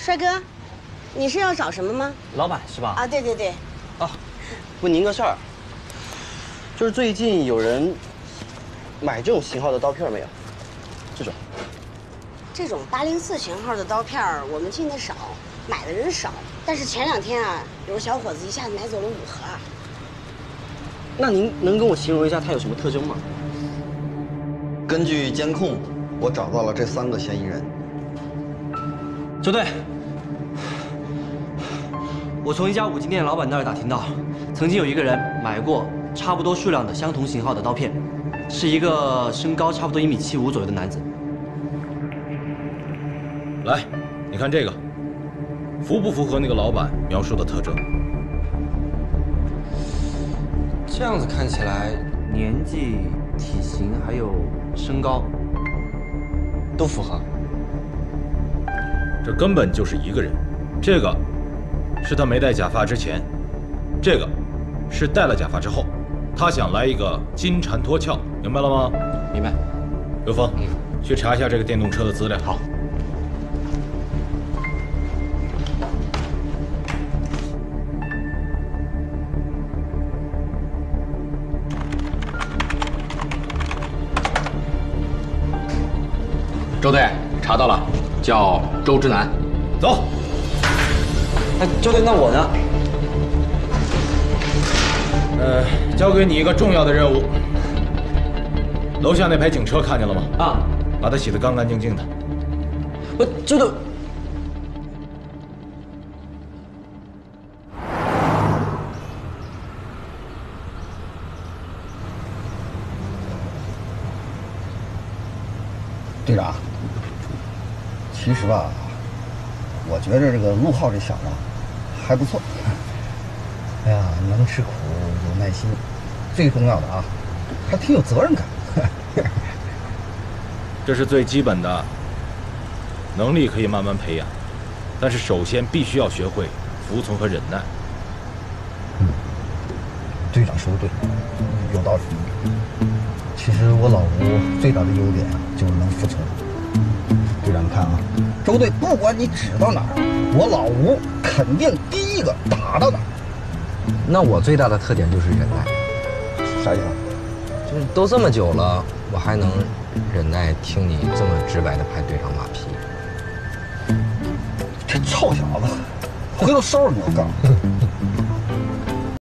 帅哥，你是要找什么吗？ 老板是吧？ 啊，对对对。 啊，问您个事儿，就是最近有人买这种型号的刀片没有？ 这种804型号的刀片我们进的少，买的人少。但是前2天啊，有个小伙子一下子买走了5盒。 那您能跟我形容一下它有什么特征吗？ 根据监控，我找到了这3个嫌疑人。 周队，我从一家五金店老板那儿打听到，曾经有一个人买过差不多数量的相同型号的刀片，是一个身高差不多1.75米左右的男子。 来，你看这个，符不符合那个老板描述的特征？ 这样子看起来，年纪、体型还有身高都符合。 这根本就是一个人。这个是他没戴假发之前，这个是戴了假发之后。他想来一个金蝉脱壳，明白了吗？ 明白。 刘峰，去查一下这个电动车的资料。 好。 周队查到了，叫周之南。 走。 哎，周队，那我呢？ 交给你一个重要的任务。楼下那排警车看见了吗？ 啊， 把它洗得干干净净的。 周队。 队长，其实吧，我觉得这个陆浩这小子还不错。哎呀，能吃苦，有耐心，最重要的啊，还挺有责任感。 这是最基本的，能力可以慢慢培养，但是首先必须要学会服从和忍耐。 队长说的对，有道理。其实我老吴最大的优点啊，就是能服从。队长，你看啊，周队不管你指到哪儿，我老吴肯定第一个打到哪儿。 那我最大的特点就是忍耐。 啥意思？ 就是都这么久了，我还能忍耐听你这么直白的拍队长马屁。 这臭小子，回头收拾你！我告诉你。